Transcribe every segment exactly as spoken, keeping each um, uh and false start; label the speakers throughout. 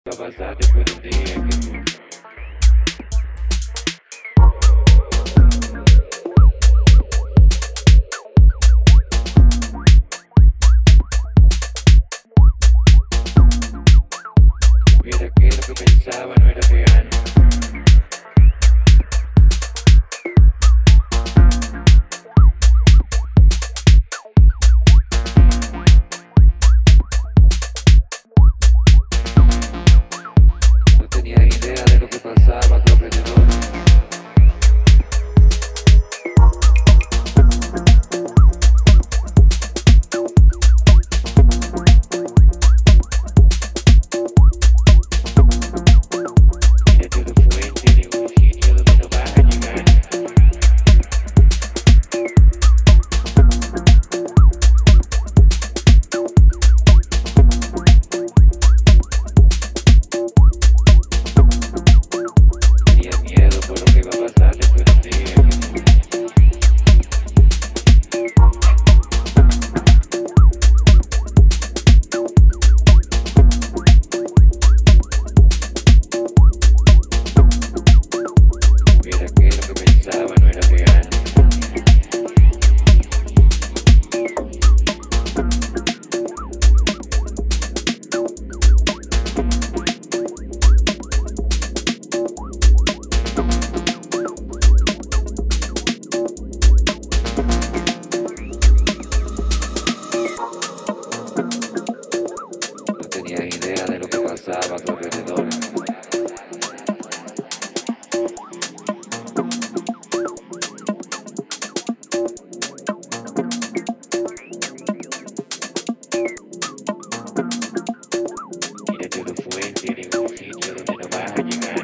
Speaker 1: Va a pasar después de un día que viera que lo que pensaba no era real. No tenía idea de lo que pasaba a tu alrededor. Idea de lo que pasaba a tu alrededor. Mírate tu fuente en ningún sitio donde no vas a llegar.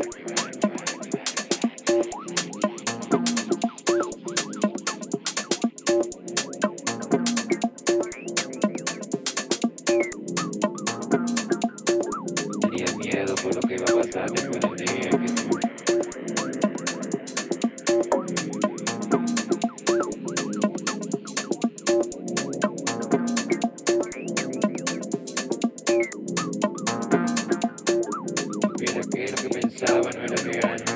Speaker 1: Tenía miedo por lo que iba a pasar después del día que tú. Viera que lo que pensaba no era real.